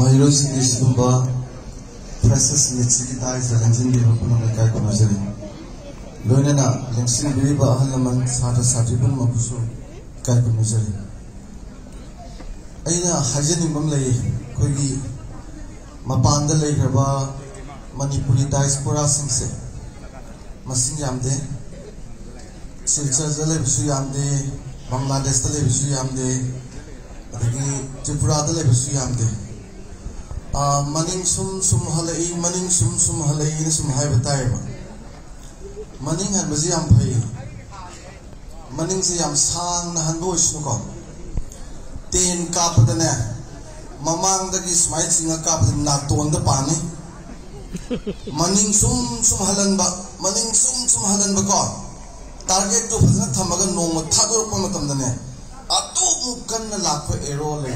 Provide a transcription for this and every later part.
Mayrosi Ishumba, Precious Nitsiki Dies, the Lenzin Liverpool and the Kaikonazari. Loinana, Lensin Riba Halaman, Sata Satibun Mabuso, Kaikonazari. Aina Hajani Mamlay, Kogi, Mapanda Lagraba, Manipuri Diaspora Singse, Masin Yamde, Silcha Zalevisu Yamde, Bangladesh Televisu Yamde, Tripura Televisu Yamde. Maning sum halai, maning sum halai ni sum hai bataya. Maning han bazi am phai. Maning se am sang na han bo isnu ko. Ten kap da ne. Mamang da ki smile singa kap da na ton da pani. Maning sum halan ba, maning sum halan ba ko. Target to phasna thamaga nong thador pa matam da ne. Atu mukan na lakho ero le.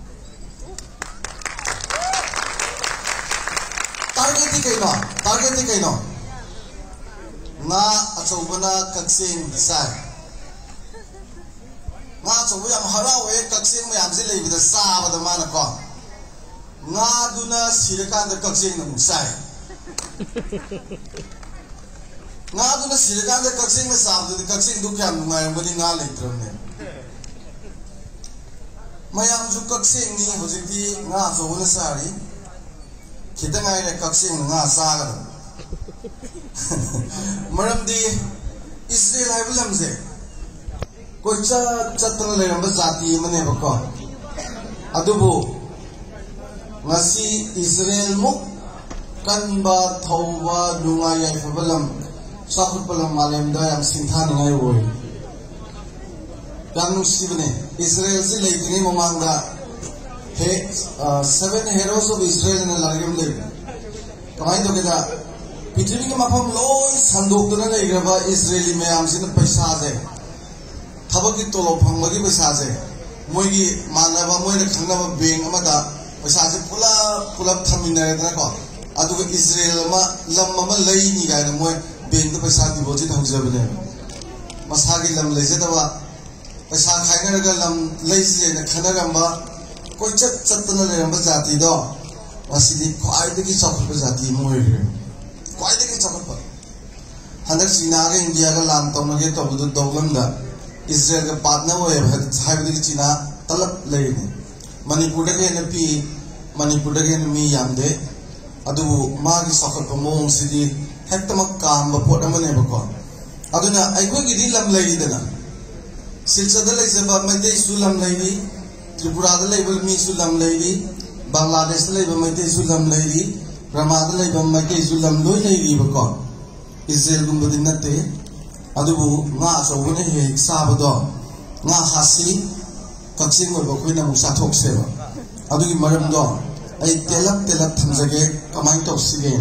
Target kaino nga achobana kaksing sai nga chobu yam harawe kaksing mayam se leibida saba da mana ko nga duna sirakan da kaksing nang sai nga duna sirakan da kaksing na saba da kaksing du kyam ngai bani nga leitram ne mayam ju kaksing ni hojiti nga chobuna sari kita ngai kaksing nga saga maram di Israel hai bulam se koi chatra le ram jati mane bako adubu ngasi Israel muk kanba thauwa dunga ya fabalam sakhut palam malem da yam sinthan ngai woi danu sibne Israel se leitini momanga 7 heroes of Israel in the Lagam Lake. Kamai to get Pitching of Loy Sandokuna Lagrava Israeli Mayams in the Paisade Tabaki Tolo Pamagi Paisade Mogi Manava Moy Kanava being Amada Paisade Pula Tamina Draco Adu Israel Lamama Laini and Moy being the Paisadi Voted Observer Masagi Lam Lazadava Paisaka Lam Lazy and Kanagamba कोई चत्तना ले रहा जाती दो वैसे कोई देखी चौकट पर जाती मोए कोई देखी चौकट पर हंदर चीना के इंडिया का लाम तो मगे तो बुद्ध दोगम दा इज़राइल का पार्टनर वो है हाई देखी चीना तलब ले रही मणिपुर के नपी मणिपुर के नमी यामदे अदु माँ की चौकट पर मोंग सिदी हेक्टमक काम बपोट अमने बको अदुना ऐको की दी लम ले रही देना सिलसिला ले जब मध्य सुलम ले रही Tripura label me Sulam lady, Bangladesh label my Sulam lady, Ramada label my Sulam lady Bako, Israel Gumbadinate, Adubu, Nas or Winnie, Sabado, Na Hasi, Kaxing or Boquina Musatok Seva, Adu Maram Don, I tell up Tanzage, a mind of Sigan.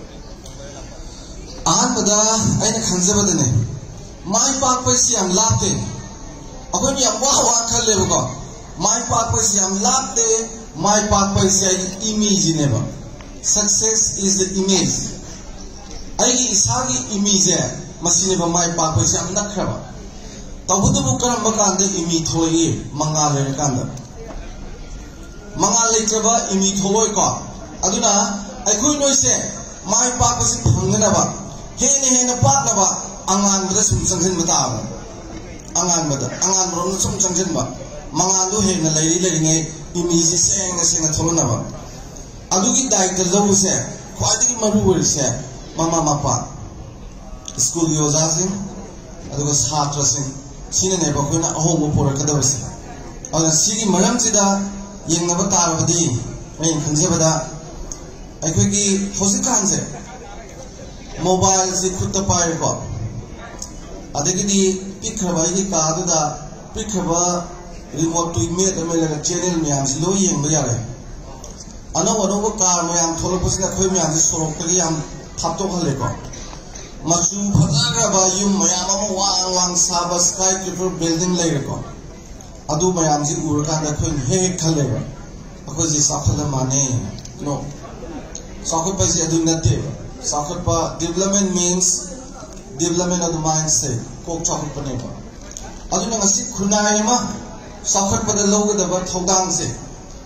Anbada, I can't my papa is I'm laughing. Upon your Wawa Kaleva. My purpose is latte, my purpose is image never. Success is the image. I is hagi image, Masineva, my purpose is not crava. Tabudu Karambakan, the image holy, Mangale Kanda. Mangale Trava, image holoika. Aduna, I couldn't say, my purpose is Punganaba. Hene Partnaba, Angan Dressum Sankin Madame. Angan Mother, Angan Ronson Sankinba. Mangandu he na lady image saying a Tolonava. Aduki died the low say, quite Maru say, Mama Mapa. School Yozazin, Adugas heart dressing, Sina Nebakuna, home for a cadavers. On the city Maramsida, Yen Navatar of the Main Conservada, I quickly Hosikanze. Mobile Zikuta Pirate. Adegidi, Pikava, Kaduda, Pikava. Remote to meet the channel Miams, Louis and Bayare. I know what over car Miam told us that we are this sort of Korean Tato Haleko. Masu Pazagaba, you Mayama one Saba skyscraper building Lego. Adu Mayamzi Uraka that couldn't hate Kaleva because it's after the money. No. Soccer Pasi do not do. Soccer development means development of the mindset. Coke chocolate paneva. Adu Nasi Kunaima. Socket for the logo the word Hodang say.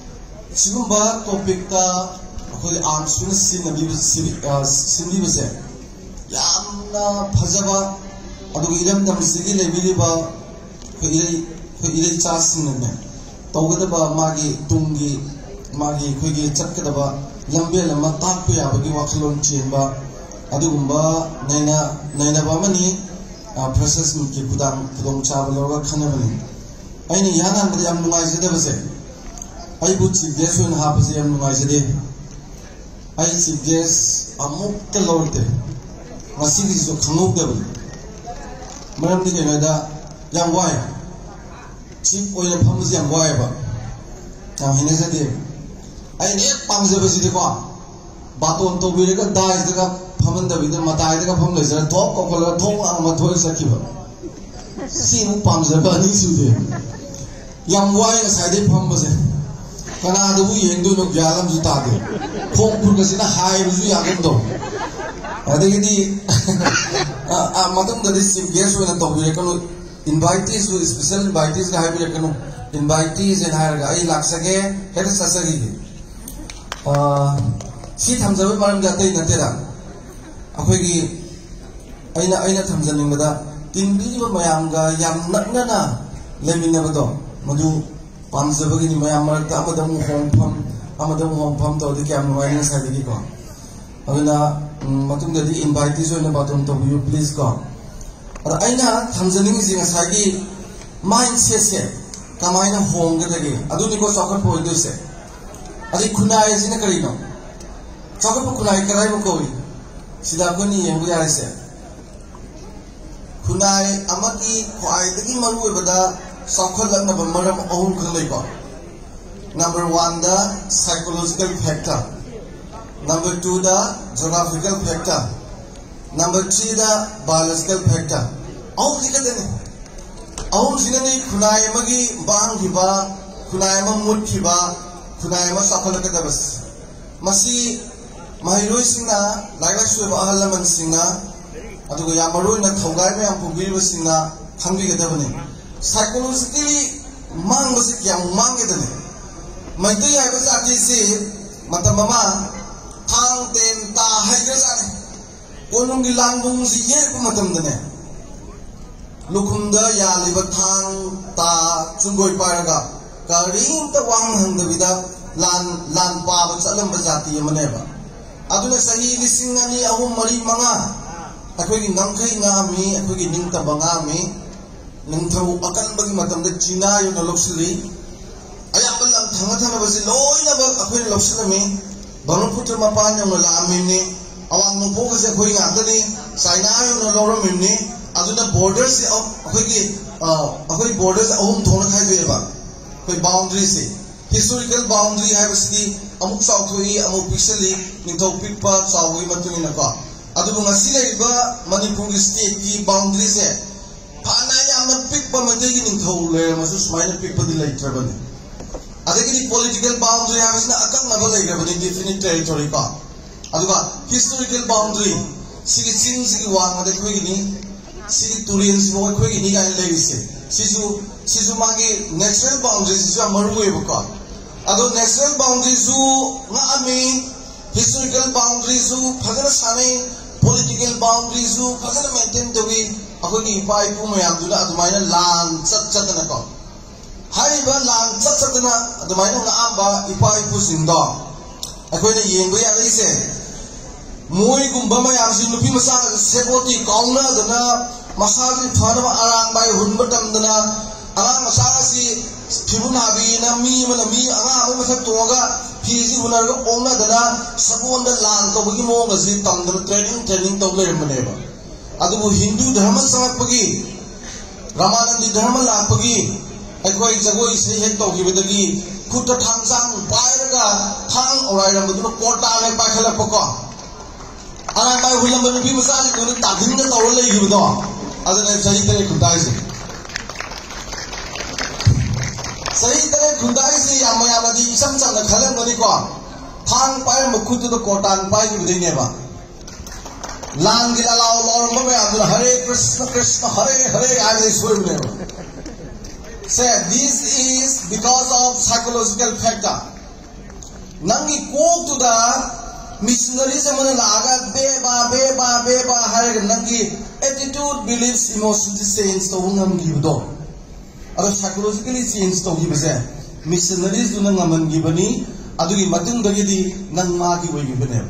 सिगुम्बा topic ता अखोई arms Simli बसे यामना फजबा अदुग इरम दमसिगी लेबिलिबा खोई चासिंगने तौगदबा मागी तुंगी मागी खोई चटकदबा लंबे लम्मा ताकपे याबगी वाखलोन चेंबा अदुगुम्बा नैनाबा मनी प्रोसेस की खुदोंग चाबा लौगा खनबनी अइने यानानबदि याम नुंगाइजदबसे अइबु चीफ गेस्ट होइना हापसे याम नुंगाइजदे आई चीफ गेस्ट अमुक्त लौरते मसीगिसु खंगौदबनी मरमदि केनोदा याम वाय चीफ ओइना फमसे याम वायबा याम हिनेजदे अइने पामजबसिदिको बातोन तोबिरेगा दाइजदगा फमंदबिदा मताइदगा फम लेजरा थोक कोखला थोक आमा थोय सखिबा सिमु पामजबा नि सुदे याम वाय साइदे फमबसे कनादबु येंदुनो ग्यालम जु तादे फोक फुरगसिना हाइबजु यागंदो अदगिदी मतंगदि चीफ गेस्ट होना तोबिरेकनो इनवाइटीज स्पेशल इनवाइटीज का हाइबिरेकनो इनवाइटीज एन हायरगा आई लाक्सगे हेड ससगी सी थमजबे मरम जातै नतेदा अखोगी अइना थमजनिंगदा तिनबिबा मयामगा याम नक्नना लेमिनबदो मदु पामजबगी मयाम मरता अमदम होमफम तौदि क्याम नुवाइना साइदगी को अदुना मतुंगदि इनवाइटीज होना बातम तौबियु प्लीज को अदा अइना थमजनिंग जिंग सागी माइंडसेट से कमाइना होंगदगे अदुनि को चौखट पोइदोसे अदि खुनाय जिना करिनो चौखट खुनाय कराइबो कोई सिदा कोनी येंबु यारिसे खुनाय अमकी ख्वाइदगी मरुबदा सौखलनब मरम अहुम खलैबा नंबर 1 दा साइकोलॉजिकल फैक्टर नंबर 2 दा ज्योग्राफिकल फैक्टर नंबर 3 दा बायोलॉजिकल फैक्टर अहुम जिकदने अहुम जिनने खुनाय मगी बांगिबा खुनाय म मुठिबा खुनाय म सौखलकदबस मसी महिरोई सिंना लाइलासुब अहलमन सिंना अदुग यामरोइना थौगाय मयाम पुबिबसिंना खंबिगदबने साइकोलॉजिकली मांगबसे क्या मांगेदने मैतै हाइबा जाति से मतममा थांग तेन ता हाइगजाने कोनुंगी लांगबुंग सि येक मतमदने लुखुमदा यालिबा थांग ता चुंगोय पारगा करिंत वांग हंगदबिदा लान पाबा चलंबा जाति यमनेबा अदुना सही लिसिंग अनि अहुम मरी मंगा अखोगी नंखै ngaमी अखोगी निंगतबा ngaमी निंथौ अकनबगी मतमदा चीना युना लोक्सली अयाबल थंगा थनबसि लोइनबा अखोई लोक्सलमी बरपुत्र मपान युना लामिनी अवांग नोपोगसे अखोई ngaदनी चाइना युना लोरमिनी अदुना बॉर्डर्स अखोई बॉर्डर्स अहुम थोना खाइबेबा अखोई बाउंड्री से हिस्टोरिकल बाउंड्री हाइबसि अमुक चाउथोई अमुक पिसली निंथौ पिकपा चाउगी मतुनिनका अदुबु ngasi लेबा मणिपुर स्टेट की बाउंड्री से फाना यामना पिकपा मदेगी निंथौ लेमसु सुमाइना पिकपदि लेत्रबनि अदगिनि पॉलिटिकल बाउंड्री हाइबसना अकंगबा लेग्रबनि डिफिनिट टेरिटोरी का अदुगा हिस्टोरिकल बाउंड्री सिगी सिंग सिगी वांगदे खोगिनि सिगी तुरिन सिबो खोगिनि गाय लेगिसे सिजु मागी नेचुरल बाउंड्री सिजु मरुवेबका अदो नेशनल बाउंड्री जु ngaami हिस्टोरिकल बाउंड्री जु फजन साने पॉलिटिकल बाउंड्री जु फजन मेंटेन तोगी अखोगी इपाई पु मयामदुना अदुमाइना लान चतना को हाइबा लान चतना अदुमाइना ngaamba इपाई पु सिंदो अखोइना येंबो यारिसे मोय गुंबा मयामसि नुपि मसा सेपोती काउना दना मसाजी फानबा आरांग बाय हुनबा तमदना आरांग मसासी फिबुनाबीना मी आंगा मसक तोगा फीजी हुनरगा ओंगदना सबोंदा लान तोबगी मोंगसि तमदना ट्रेनिंग तो लेरमनेबा अदुबु हिंदू धर्म समपगी रामानंदी धर्म लापगी अखोई जगोई से हेक तोगिबदगी खुद थांगसांग पायरगा थांग ओराइरमदुना कोटा ने पाखलपको आरांग बाय हुलमबन भी मसाजी कोन तागिंदा तौर लेगिबदो अदने सही तरह खुदाइसे सही तरह खुदाइसे यामयामदी इसम चंद खलंगनी को थांग पाय मुखुद तो कोटान पाय बिदिनेबा लान गिला लाओ लौरम में आदुना हरे कृष्ण हरे हरे आदि सुरने say this is because of psychological factor nangi kok tu da missionaries amana laga beba hai nangi attitude beliefs emotions change to ngam gibdo aro psychologically change to gibse missionaries du ngaman gibani adugi matung dagidi nang ma gi wai gibane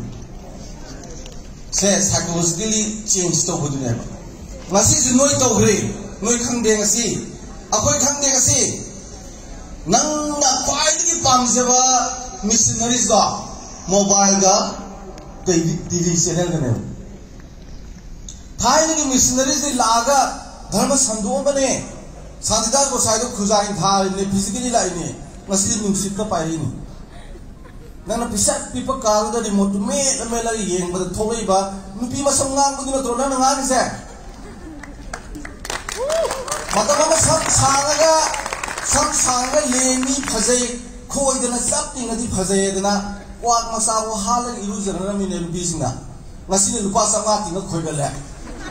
se psychologically change to budune ngasi ju noi to gre noi khang de ngasi akoi khang de ngasi nang na pai gi pamjeba missionaries da mobile ga TV channel ga ne thai ni missionaries ni laga dharma sandho bane sadida ko sai do khuzai tha ni physically lai ni ngasi music ka pai ni nana pisak pipa kal da remote me la yeng ba thoi ba nupi ma samngang bu ni tro na ngang se mata ma sam sanga lemi phajai khoi dana sap ting adi phajai dana kwak masa wo halan iru jara mi ne lupi singa ngasi ni lupa sanga ting khoi ga le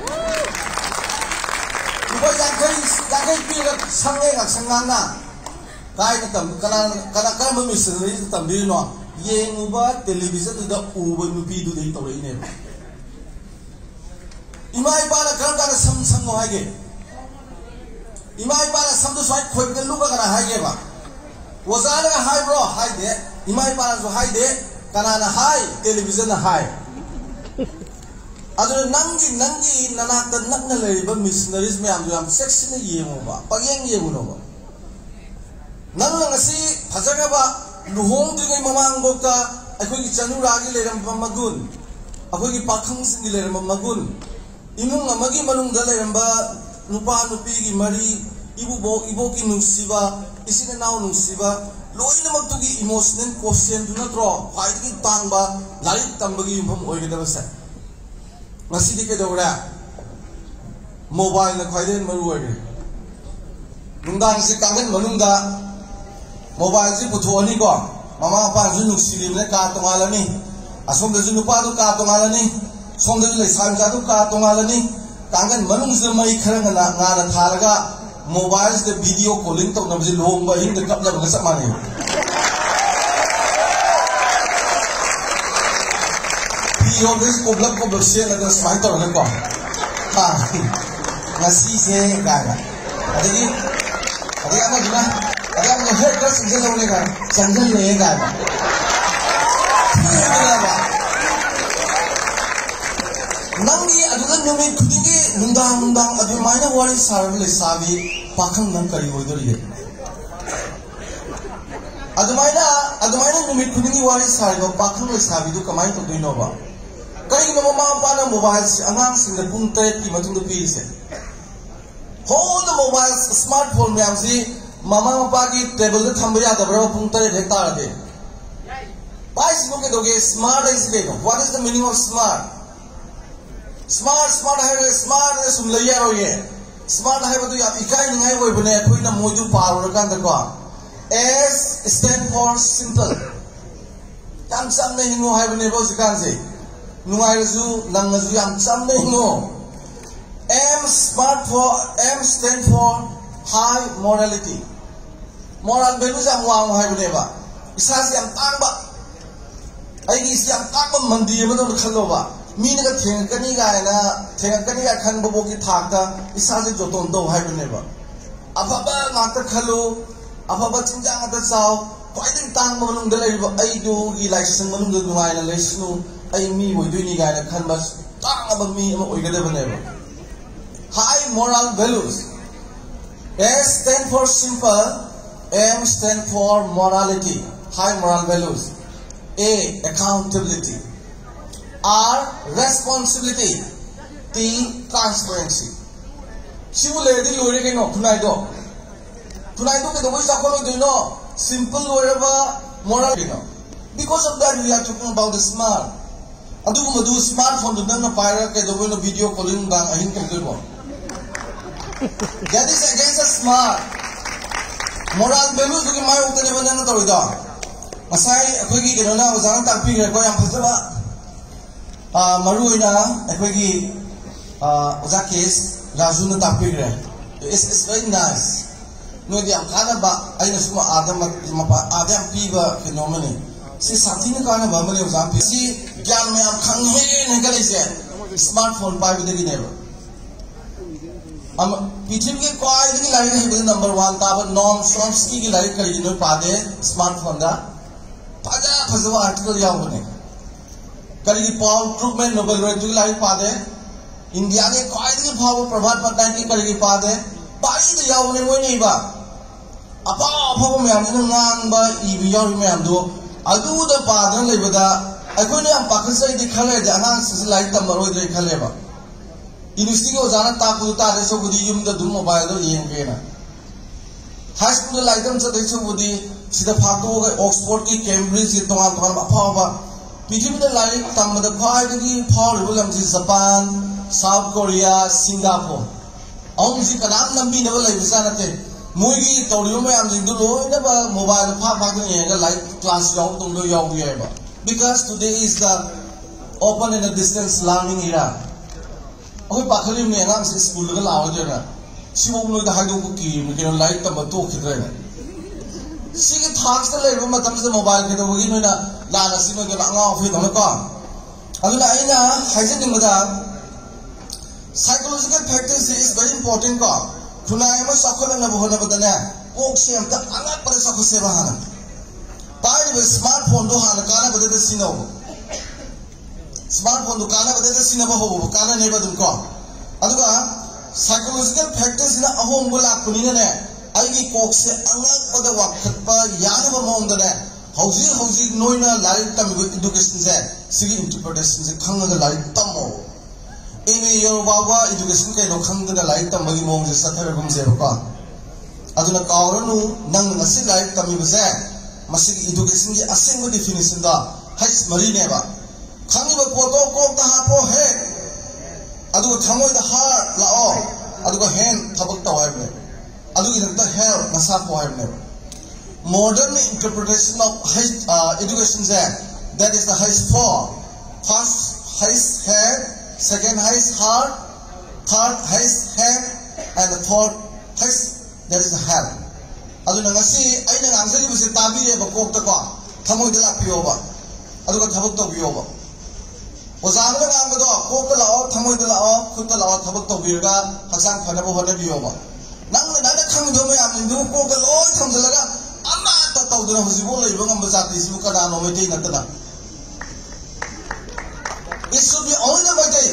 lupa yang pi ga sange ga sangang na kai na tam kana ma missionary tam bi no yeng uba television da uba nupi du dei to re ne imai ba la kan sam no hage imai ba la sam do sai khoi ga lu ga na hage ba wazala ga hai bro hai de imai ba la zo hai de kana na hai television na hai adu nangi nanak da nak na le ba missionaries me am section ne yeng ba pa yeng no ba nang ngasi phajaga ba luhong dingai mamang bokta akhoi gi chanura gi leram magun akhoi gi pakhang sing gi leram magun imung amagi manung da leram ba nupa nupi gi mari ibo ki nungsiba isina naw nungsiba loina mak tu gi emotional quotient du na tro phai gi tang ba lari tambagi yum oi gi da sa ngasi di ke dora mobile na khoi den maru oi nungdang si kangen manung da mobile si puthoni ko mama pa ju nuksiri ne ka tongalani asom da ju nupa du ka tongalani som da le sam ja du ka tongalani kangan manung se mai kharang na ngana tharaga mobile se video calling to na ji long ba hin da kap la ba sa mane video this problem se na da smart to na ko ha ngasi se ga adagi ana dina ada yang head dah senjata boleh kan, senjata boleh kan. Nanti adukan nyumi kudingi undang adu mana wali sarvel sabi pakang nang kari bodoh dia. Adu mana nyumi kudingi wali sarvel pakang sabi tu kamai tu duino ba. Kali ni mama apa na mobile angang singa punte ti matung tu pilih se. Hold the mobile smartphone me amsi. Mama pagi table tu thambari ada berapa punta ye dekta ada. Pais mungkin doge smart is dego. What is the meaning of smart? Smart hai sumlaya roye. Smart hai betul ya ikai ningai boy bune koi na moju power kan terko. S stand for simple. Yang sam ne hingo hai bune bos kan se. Nungai rezu nang rezu yang sam ne hingo. M stand for high morality. Moral value jam wang hai bune ba. Isa siam tang ba. Ai gi siam tang ba mandi ma do khalo ba. Mi na ka theng kani ga khan bo ki thak da isa se joton do hai bune ba. Aba ba ma ta khalo aba ba chinjang ta saw kwai ding tang ma nung da lai ba ai do gi lai sang manung da nuai na lai snu ai mi boi dui ni ga na khan ba tang ba mi ma oi ga da bune ba. High moral values. S stand for simple, M stand for morality, high moral values. A, accountability. R, responsibility. T, transparency. Sibu lady lori ke no, tunai do ke do boy sakolo do no, simple lori ba moral ke no. Because of that we are talking about the smart. Adu ko madu smartphone do na viral ke do boy no video calling bang ahin ke do. That is against the smart. Moral values to my own television. Masai, Quiggy, the Nona was on top of your Goyam Pazava Maruina, Quiggy Zakis, Razuna Tapigre. It's very nice. No, the Akanaba, I know some Adam Piva phenomenon. si sakti ne kana ba male uzam si gyan me am khang he ne kale se smartphone pai bi de ne ba am pithim ke kwai de lai ne number 1 ta ba Noam Chomsky ki lai kali no pa de smartphone da paja phajwa article yaw ne kali Paul Krugman Nobel Prize ki lai pa de India ke kwai de bhaw Prabhat Patnaik ki kali pa de pai de yaw ne moi nei ba apa apa me am ne ngang ba I bi yaw me am do adu da pa dan lai ba da ai ne am pakisai di khale ja ngang se lai tam ro de khale ba University ko jana ta ku ta de so budi yum da dum mobile do yeng ge na high school lai dam sa de so budi sida phato ga Oxford ki Cambridge ki tongan tongan ba pha ba pithim da lai tam da phai ki phau ru lam ji Japan South Korea Singapore ong ji kanam nambi na ba lai bisa na te moi gi toriyo me am jing do loi na ba mobile pha pha ki yeng ga lai class yaw tung do yaw bi ba because today is the open and distance learning era oi pakhali me ngam se school ga law je na sibo noi da haido ku ki me ke lai tam to khidre na si ge thax da lai ba matam se mobile ke do gi noi na la na si me ga nga ofi dong ka aduna aina haije ni mada psychological factors is very important ka thunai ma sakhala na bo na badana ok se am ta anga pare sakho se ba hana pai be smartphone do hana kana badade sino smartphone do kana badade sino ba ho kana ne ba dum ko aduga psychological factors ina ahom bola kunina ne ai gi kok se anga pada wakhat pa yana ba mong da ne hauji noina lai tam education se sigi interpretation se khanga da lai tam mo eme yorba education kai no khang da lai tam gi mong se sathar gum se ba aduna kawranu nang ngasi lai tam bi se masigi education gi aseng definition da hais mari ne ba khangi ba photo ko ta ha po he adu thamoi da har lao adu hand thabak ta wai ne adu gi da hair nasa po wai ne modern interpretation of education is that is the highest four. First highest head, second highest heart, third highest head, and the fourth highest, that is the head. Adu na ngasi ay na ngangsa di bisi tabi e bakok ta ko thamoy dala piyo ba adu ka thabak ta piyo ba ozam na ngam do kok ta lao thamoy dala o khut ta lao thabak ta piyo ga haksang phana bo hone piyo ba nang na khang do me am ndu kok ta loi tham jala ga amma ta taw dana hosi bo lai ba ngam ba ti sibu ka da no me te na ta it should be only by day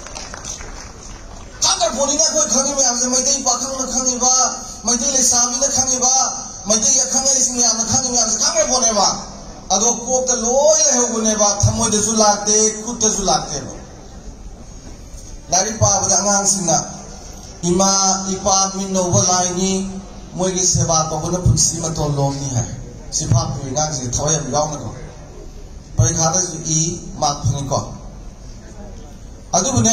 kagar boni na koi khangi me am se mai te pakhang na khangi ba mai te le sami na khangi ba mai te ya khangi sing me am na khangi me am se kagar bone ba ado kok ta loi le ho ne ba thamoy de su lakte khut de su lakte ba dari pa ba ngang sing na ima ipa min no ba lai ni moi gi seba to ko na pusi ma to lom ni hai si pha pu ngang si thawai am yaw na ko pai kha da I mak phang ko adu bu ne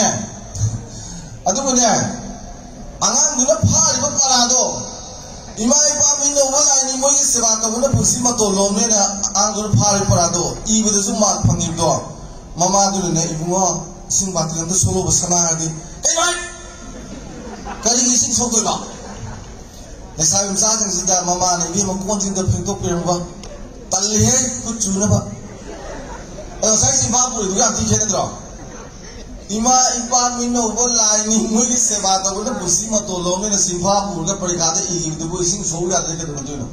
angang du na pha ri ba para do ima ipa min no ba lai ni moi gi seba to ko na pusi ma to lom ne na ang du pha ri para do I bu de su mak phang ni do mama du ne ibungo sing ba ti da solo ba sana di kai mai kali gi sing so ko ba Nesai masa jeng sida mama ne bi mo kon sing da phing to pem ba talli he ku chu na ba sai si ba pu du ya ti che na dro ima ipa min no bo lai ni mo gi se ba to bo busi ma to lo me na sim pha pu ga pari ga de I gi du bo sing so ya de ke du no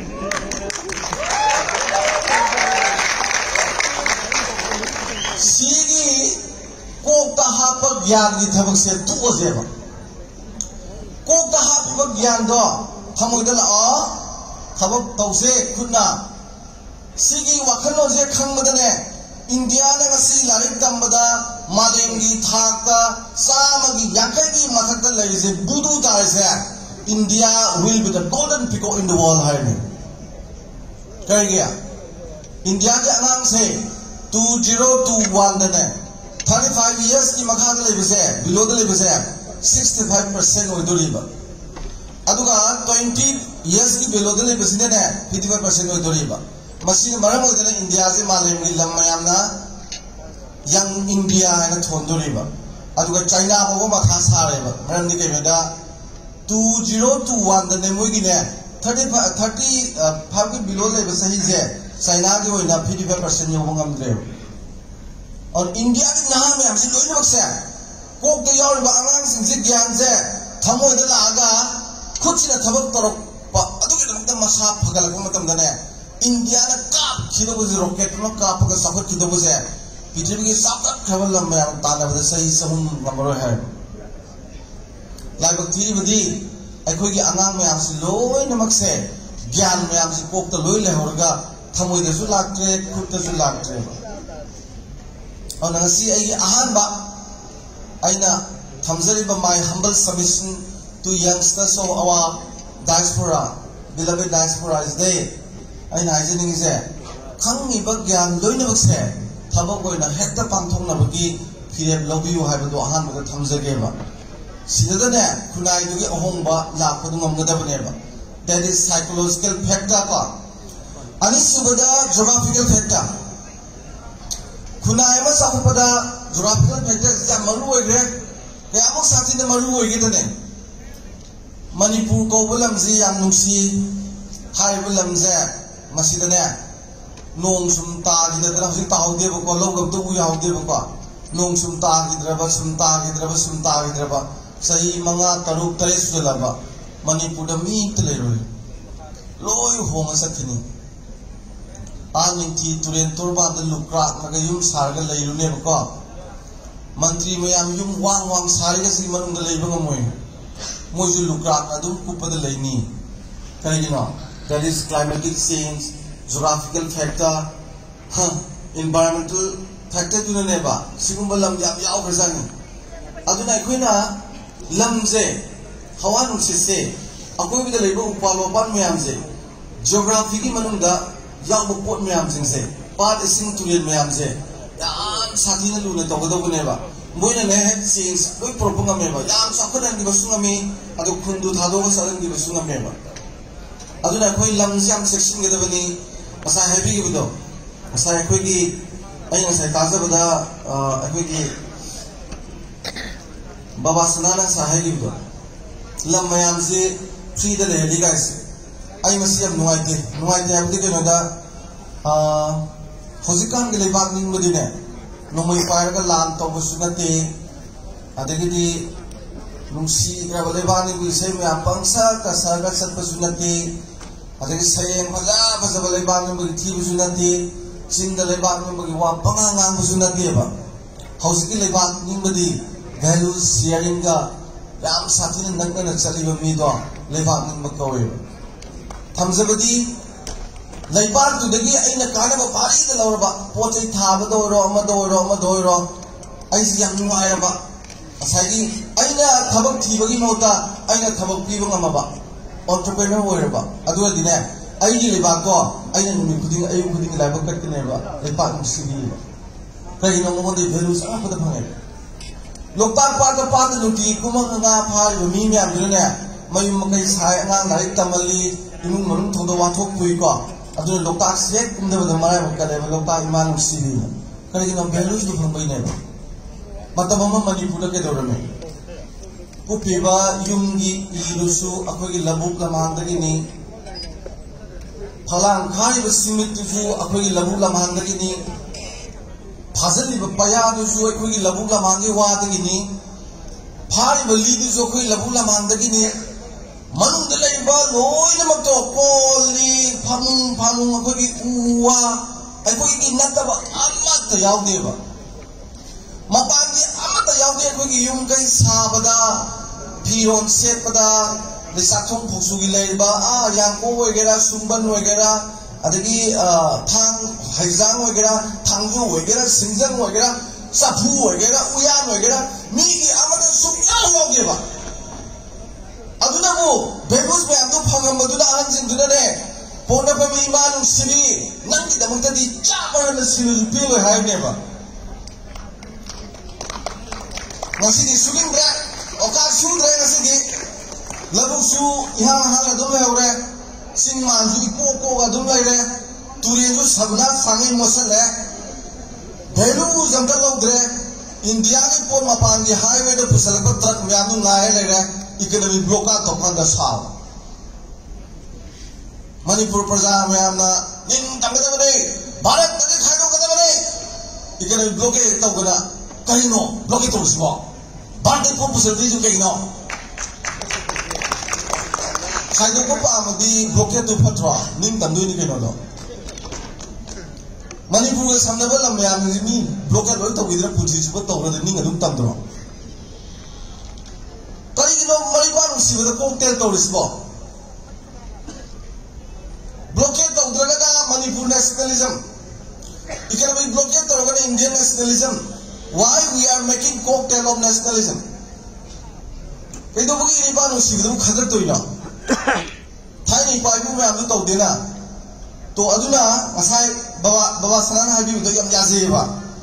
si gi ko ta ha pa gyan gi thabak se tu o se ba kok ta ha pa gyan do thamoy da la thabak taw se khutna sigi wakhalo je khang ma da ne India na ngasi larik tam bada malem gi thak ta sama gi yakai gi mathak ta lai se budu ta se India will be the golden peacock in the world hai ne kai gya India ke angang se 2021 da ne 35 years ki makha da lai se below da lai se 65% oidoriba aduga 20 years ki below de le besine ne 55% oidoriba machine maram odena India se malem gi lam mayam na young India na thondoriba aduga China ho ma kha sareba maram ni ke meda 2021 de ne moi gi ne 35 ki below le besahi je China की 55% यों गमद्रे और India की नहा में हमसे लोई नमक से कोक के यार बांगांग सिंचे ज्ञान से थमो इधर लागा खुद से थबक तरो अदु के नमक मसा फगल को मतम दने इंडिया ने काप खिदो को रॉकेट में काप का सफर खिदो को से पृथ्वी की साफ खबर लंबे ताना बदे सही सहुम नंबर है लाइक थी बदी अखोई की अंगांग में हमसे लोई नमक से ज्ञान में हमसे कोक तो लोई ले होगा थमो इधर सु लागते खुद तो सु लागते और नसी आई आहान बा आइना थमजरी my humble submission to youngsters of our diaspora, beloved diaspora is there. आइना हाइजनिंग से खंगी बग ज्ञान लोइन बग से थबक कोई ना हेक्टर पांथों ना बगी फिर लॉबी हाई बदो आहान बग थमजगे बा सिद्धे ने खुनाई दुगी अहोंग बा लाख बदो गमगदा बने बा that is psychological factor का अनिसुबदा geographical factor खुनाई में साफपदा geographical factor से मरु हो गए क्या हम साथी ने मरु हो गए तो ने मणिपुर को बलमजी याम नुसी हाई बलमजे मसीदने नोंग सुमता गिदरा हजि ताउदे बको लोगब तो उयाउदे बको नोंग सुमता गिद्रबा सही मंगा तरुक तरे सुलबा मणिपुर मी तलेरोय लोय होम सखनी आनिंथी तुरेन तोरबा द लुक्रा मगा युम सारगा लेरुने बको मंत्री मयाम युम वांग सारगा सि मनुंग द लेबा गमोय मोजु लुक्रा अदुम कुपद लेनी करिगिनो that is climatic change geographical factor environmental factor tu ne ba sigumba lam yam yaw khazani aduna khoina lamje hawa nungsi se akoi bi da lebo upalo pan myam je geography ki manung da yaw pot myam jing se pat ising tulen myam je yam sathi na lu ne to do ne ba moina ne change koi propanga me ba yam sakhadan di basunga me adu khundu thado ba saran di basunga me ba aduna khoi lam jam section ge da bani asa heavy ge do asa khoi gi aina sai ta za bada khoi gi baba sanana sa hai gi do lam mayam se free da le li guys ai masi am nuai te am de ke no da hojikan ge le bang ning bodi ne no mai pa ga lan to bu sunate adegi di nungsi ga le bang ni bi sai me apangsa ka sa ga sat bu sunate adegi sayeng baza le bang ni bi thi bu sunate sing da le bang ni bi wa pangang bu sunate ba hojiki le bang ning bodi value sharing ga yam sathi ne nang na chali ba mi do le bang ning ba ko thamjabadi leibar tu dagi aina kana ba pari da lawra pochai thaba do ro ai yam nuai ba asagi aina thabak thibagi mota aina thabak piba ngama ba entrepreneur hoira ba adu dine ai gi leba ko aina numi kuding ayu kuding la ba kat ne ba lepa sigi ba kai no mo de values apa da phange loktak pa da nuti kumang nga phari ba mi myam du ne mayum makai sai nga nai tamali imung marung thodo wa thok pui ko adu loktak se kumda ba mara ba kale ba loktak iman sigi kai no values du phang bai ne ba matam ma manipur ke dorame pupiba yumgi irusu akhoi labuk lamang dagi ni phalang khai ba simit tu akhoi labuk lamang dagi ni phajali ba paya tu akhoi labuk lamang ge wa dagi ni phari ba li tu akhoi labuk lamang dagi ni manung de lai ba loi na mak to poli phamung akhoi uwa akhoi ki natta ba amat ta yaw de ba mapangi amata yawde akhoi yum kai sabada phiron sepada risathong phoksugi leiba yang ko wegera sumban wegera adagi thang haijang wegera thangju wegera singjang wegera saphu wegera uyan wegera mi gi amata sumya yawde ba aduna mo bebus me amdu phangam baduna anjin duna ne pona pa mi imanu sibi nangi damanta di chapar na sibi pilo hai ne ba nasi di suling bre oka sung bre nasi di labu su ihang adum le ore sing manju ko adum le re turiye ju sabna sangi mosal le belu jamda lo dre india ni por mapan di highway de pusal ko truck me anu ngai le re economic block to kan da sa manipur praja me amna निन तंगदबने भारत तने खाइदोगदबने इकन blockade तौगना कहिनो blockade तौसिबो भारत को पुसलदी जु कहिनो खाइदोको पामदी ब्लॉकेट तो फत्रो निन तंदुनि कहिनो दो मणिपुर के सामने वाला मैं ब्लॉकेट लोग तो इधर पुलिस सुबह तो उधर नहीं गदुम तम दो कई दिनों मणिपुर उसी वजह कोकटेल तो रिस्बो ब्लॉकेट तो उधर का मणिपुर नेशनलिज्म इकोनॉमिक ब्लॉकेट तो उधर Indian nationalism why we are making cocktail of nationalism कई तो बगी मणिपुर उसी वजह खतर तो इना थाई नहीं पाइबु में हम तो देना तो अदुना असai baba sanan habi do yam yazeba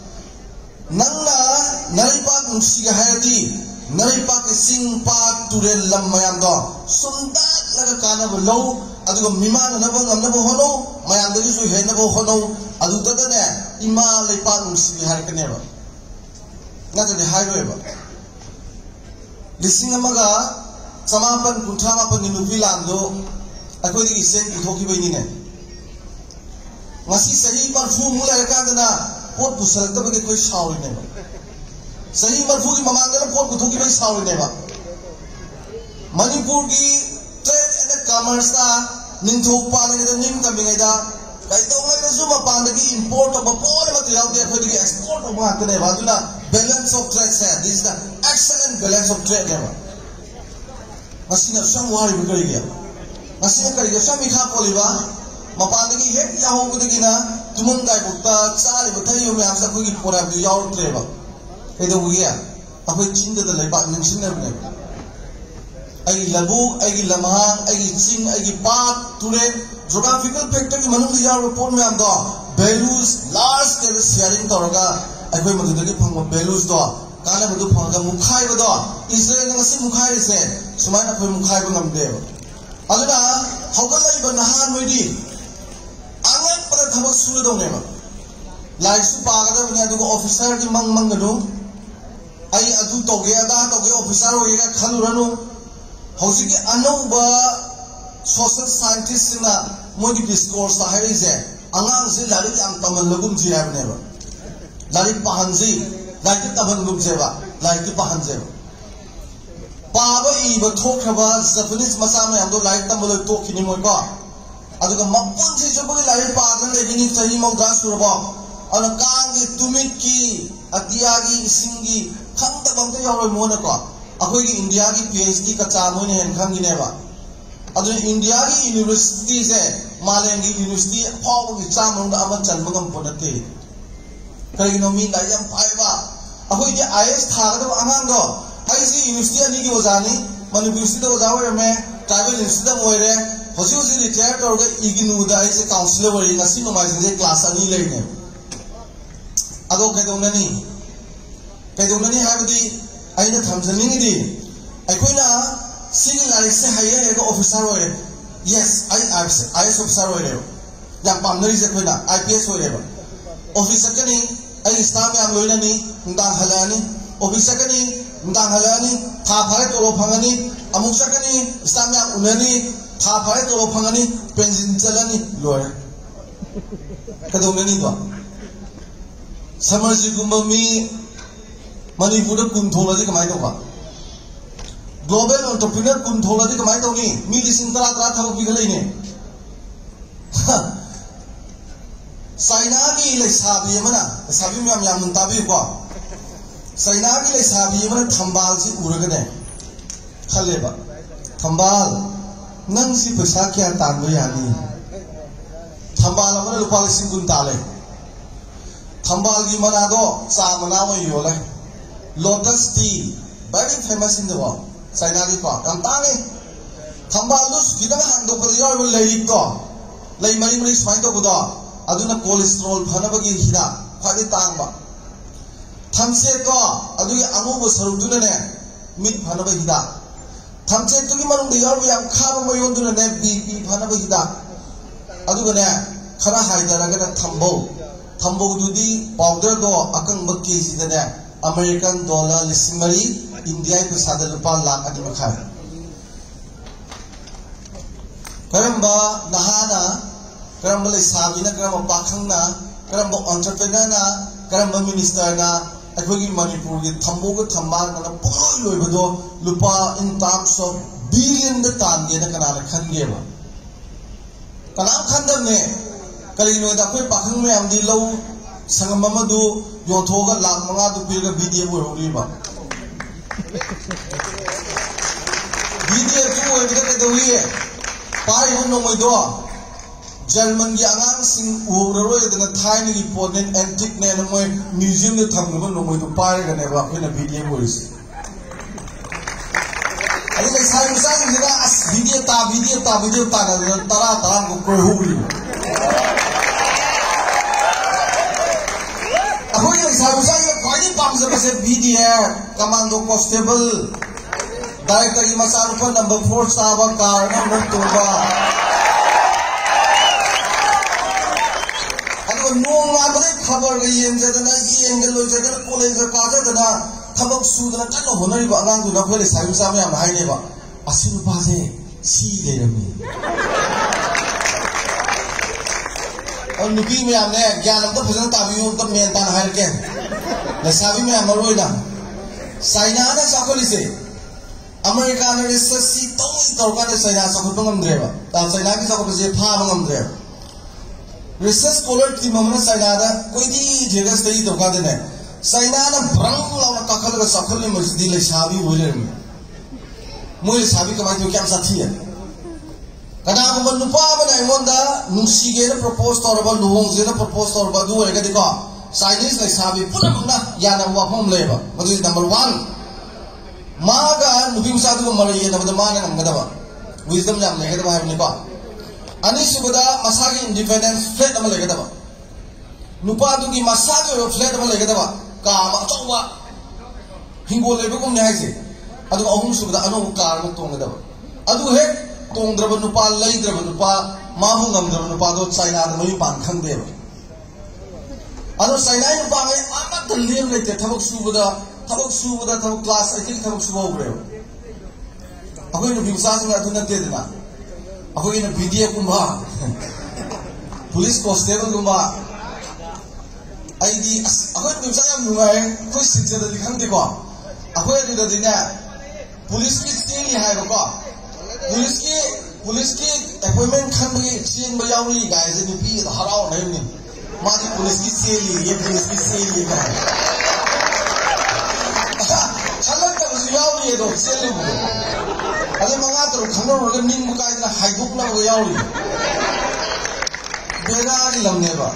nangna naripak nusiga hayati naripak sing pa turel lam mayam do sundat laga kana bolo adugo miman na bang amna bo hono mayam do su he na bo hono adu da ne ima lepa nusiga har kane ba na de highway ba lising amaga samapan kunthama pan ni nubilan do akoi di sen ithoki bai ni ne masih sahih marfu mulai kadana pot busal ta bagi koi sauri ne sahih marfu ki mamangana pot ku thoki bai sauri ne ba manipur ki trade and commerce ta ningthok pa ne da ning ta mingai da kai to ngai da suma pa da ki import of all material de khoi ki export of ma ta ne ba duna balance of trade se this is the excellent balance of trade ne ba masih na sam wari bi kari gya masih na kari gya sam ikha poliba mapandagi hek yahobudagi na tumungay bukta sari bathayo me amsa koi pora bi yaw treba edo bugia akoi chinda da leba ningsin na ne ai labu ai lamhang ai chin ai pat turen geographical factor ki manung yaw report me am do values large scale sharing toroga akoi madudagi phangwa values do kana madu phangga mukhai do israel ngasi mukhai se sumaina akoi mukhai ba ngamde aluna hogalai ba nahan moidi angan pada thabak suru dong ne ba lai su pa ga da ne du officer ki mang ga do ai adu to ge da to ge officer ho ga khalu ranu hosi ki anou ba social scientist na mo di discourse ta hai je angang se lari am tamal lagum ji ha ne ba lari pahan ji lai ki taban lum je ba lai ki pahan je pa ba I ba thok khaba Japanese masa me am do lai tamal to khini moi ba aduga mapun si chobo lai pa dan le ni sahi mo ga surbo ana kang gi tumit ki atiagi singi khang ta bang ta yaw mo na ko akoi gi india gi phd ka cha mo ne hen khang gi ne ba adu india gi university se malen gi university paw gi cha mo da ama chan bangam ponate kai no mi lai yam pai ba akoi gi is tha ga da angang do is university ani gi ozani manipur university da ozawa me tribal university da moire hosi hosi retire torga ignu da is counselor wari ngasi no mai je class ani leine ado kedonani habdi aina thamjani ni di aikoina single lari se haye ko officer wari yes is officer wari ya pamnari je koina ips wari ba officer kani ai staff am loina ni ndang halani officer kani ndang halani tha phare tolo phangani amuk sakani staff am unani tha phare tolo phangani pension chalani loy kadonani do samarji gumba mi manipur da kun thola di kamai to ba global entrepreneur kun thola di kamai to ni mi lising tara thabak bi khalai ne China ki le sabi mana sabi mi am yam nun tabi ko China ki le sabi mana thambal si uraga ne khale ba thambal nang si paisa kya tan bo yani thambal mana lupa lising kun ta le thambal gi mana do sa mana mo yo le lotus tea very famous in the world China ki ko am ta ne thambal lu kita hang do ko yo le ko lai mari smai to ko do aduna cholesterol phanabagi hida khwadi tangba thamse ko adugi amubo saruduna ne mit phanaba hida thamse to ki marung de yor yam khaba mo yonduna ne bp phanaba hida aduga ne khara haidara ga thambo dudi powder do akang bakki sida ne American dollar lisimari India ko sada lupa lakh adi makhai karamba nahana करम लेसाबीना करम पाखंगना करम एंटरप्रेन्योरना करम मिनिस्टरना अखोगी मणिपुर की थम्बोग थम्बान ना पुरोई लोइबदो लुपा इन टर्म्स ऑफ बिलियन द तानगे ना कनाल खनगेबा कनाम खंदबने करिनो दा कोई पाखंग में आमदी लो संगम ममदु योथोगा लाख मंगा दु पिरगा वीडियो बोरिबा वीडियो तु ओइबदा कदोइए पाइ होनो मोइदो जर्मन की आगाम सिंह उगररोयदना थाइने की पोनेन एंटिक ने नमोय म्यूजियम ने थंगबो नमोय तो पारगने बा अखोना वीडियो बोरिस अदि ले साइ मसाज निदा अस वीडियो ता ना तरा को कोइ होगरी अखोय ले साइ मसाज कोइ पामसे बसे वीडियो कमांडो कांस्टेबल डायरेक्टर की मसारुफा नंबर 4 साबा कार नंबर 2 बा खबर येंजदना लोइजदना कॉलेज काजदना थबक सुदना कन होनरिबा अगांगदुना खोले साइमसा मयाम हाइनेबा असि नुपासे सी लेरमी और नुपी मयाम ने ज्ञान अमता फजन ताबियो त मेन तान हाइरके लेसाबी मयाम मरोइना चाइना ना साखोलिसे अमेरिका ने रिसर्च सी तौका ने चाइना साखोल ngамद्रेबा ता चाइना की साखोलसे फाब ngамद्रेबा रिसर्च स्कॉलर की ममना चाइना दा कोई दी जेगस तई दोका देने चाइना ना भ्रंग लाउना काखल का सखल ने मस्जिद ले शाबी होले मोय शाबी कमाई तो क्या साथी है कना को नुपा बना मोंदा नुसीगे ने प्रपोज तोरबा लुहोंग जे ने प्रपोज तोरबा दु है देखो चाइनीज ले शाबी पुरा मंगना याना वाफम लेबा मदु नंबर 1 मागा नुबी सादु मरे ये नबद माने ngamgadaba wisdom jam legedaba है को अनिसुबदा मसागी इंडिपेंडेंस फ्लैट अमा लेगदबा नुपादु की मसागी फ्लैट अमा लेगदबा काम अचौबा हिंगोल लेबगुम ने हाइसे अदु अहुम सुबदा अनु कार मु तोंगदबा अदु हे तोंगद्रब नुपा लैद्रब नुपा माबु ngamद्रब नुपा दो चाइना द मयु पान खंगदेबा अदु चाइना नुपा में अमत लेम लेते थबक सुबदा थबक क्लास 8 थबक सुबोग्रे अखोय नु बिसास में अदु नते देना अखोई ना वीडियो कुंभा पुलिस कांस्टेबल कुंभा आईडी अखोई निमसा याम नुगाय कोई सिजद दिखंग देखो अखोई अदुदा दिना पुलिस की चेली हाय बको पुलिस की अपॉइंटमेंट खंबी चेन बयाउरी गाय जे नुपी हराव नैनि मादी पुलिस की चेली ये पुलिस की चेली गाय खलक तब याउरी ये दो चेली अरे मंगा तो खंडो रोगे मिंग मुकाई ना हाइबुक ना वो याउरी बेरा की लम्बे बा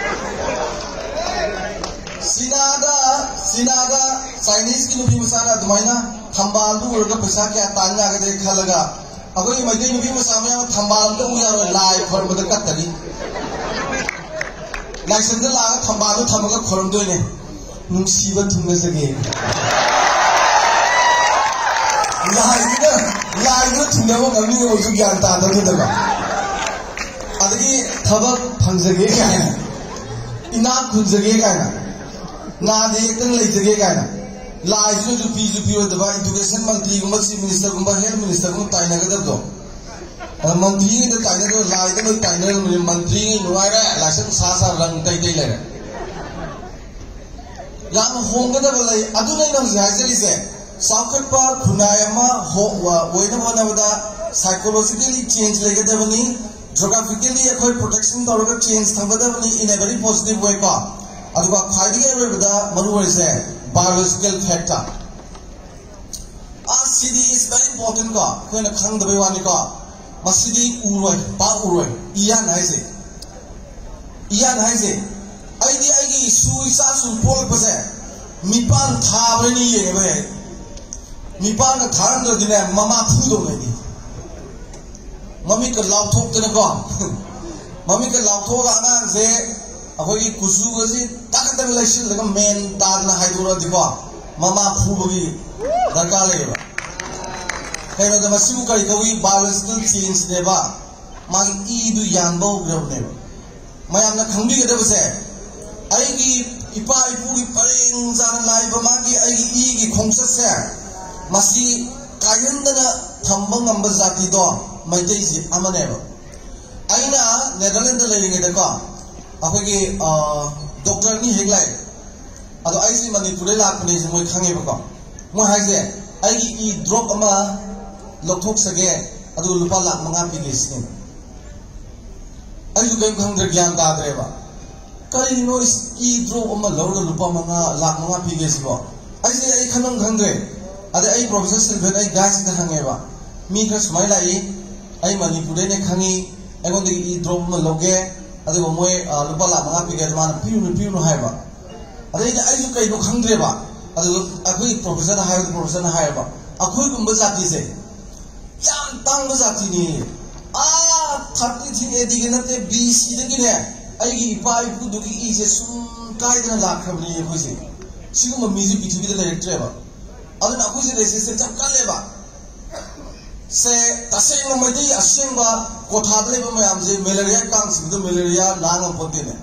सिनादा चाइनीज की नुबी मसाना दुमाइना थंबाल दु रोगे पैसा क्या तांगा के देख लगा अगर ये मध्य नुबी मसामे में थंबाल तो वो यार लाइव फॉर मदद कतरी लाइसेंस लागा थंबाल तो थंबका खोलम तो इन्हें नुसीबत तुमने से गए लाइव थुनबो ngamni ngo ju gyan ta da thudaba adagi thabak phangzage kaina ina khunjage kaina na de ektan leijage kaina live ju pi odaba education mantri gumba chief minister gumba head minister gum taina gadab do mantri de taina do live de taina mantri nuaira license sa rang tai tai le yam honggadaba lai adu nei nam jai se साखटपा खुनायमा हो वोइना बनबदा psychologically change लेगदबनी geographically अखोय protection तौरगा change थंगदबनी in a very positive way को अदुगा खाइदिगे रेबदा मरु वरिसे बायोलॉजिकल फैक्टर आसीडी इज वेरी इंपॉर्टेंट को कोइना खंगदबे वानी को मसीदी उरोय बा उरोय इया नाइसे आईदी आईगी सुइसा सुपोल पसे मिपान थाबरनी येबे मिपान थारन दो दिने ममा फूदो नहीं मम्मी का लाउथोक देने को मम्मी का लाउथोक आना से अखोई कुसु गसी ताकत में लाइसिल लगा मेन तारना हाइदोरा दिखो ममा फूबगी दरकार लेगा कहीं ना मसीबू करी कभी बायोलॉजिकल चेंज देबा मांग ईदु यांबो ग्रह ने मैं अपना खंबी के देव से आएगी इपा इपू की परेंग जान लाइव मांगी आएगी ई की खोंसत से मसी कायंदना थंबंग नंबर जाति दो मैतेजी अमनेबा आइना नेदरलैंड लेंगे देखो अखोगी डॉक्टर नि हेगलाय अदो आइसी मणिपुर लाखने से मोय खांगे बको मोय हाइजे आइगी ई ड्रॉप अमा लौथोक सगे अदो लुपा लाख मंगा पिगे सिने आइजु गैम खंद्र ज्ञान ताद्रेबा करिनो ई ड्रॉप अमा लौर लुपा मंगा लाख मंगा पिगे सिबो आइसे आई खनम खंद्रे अदे आई प्रोफेसर सिल्वेन आई गाइस द हंगेबा मी खर समाय लाई आई मणिपुर ने खांगी एगोंदे ई ड्रॉप म लोगे अदो मोय लुपा लाख मंगा पिगे मान पिउनु हायबा अदे आइजु कई नो खंद्रेबा अदो अखोई प्रोफेसर हायबा अखोई गुंबा जाति से याम तांग जाति नि 33 AD के नते BC दगी ने आइगी इपा इपु दुगी ई से सुम कायदना लाखबनी अखोइसे सिगुम मिजि पृथ्वी दे लेट्रेबा अदन अखोइसे रेसिस्टेंस चपकालेबा से तसेंग मदि असेंबा कोठा लेबा मयाम जे मलेरिया कांग सिबद मलेरिया नांग पोते ने